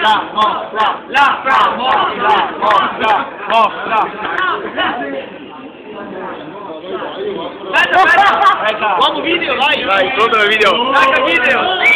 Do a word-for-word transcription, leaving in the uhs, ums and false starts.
la mostra, la mostra, mostra, mostra. Aspetta, aspetta! Uomo video, vai! Vai, pronto il video! Carica video!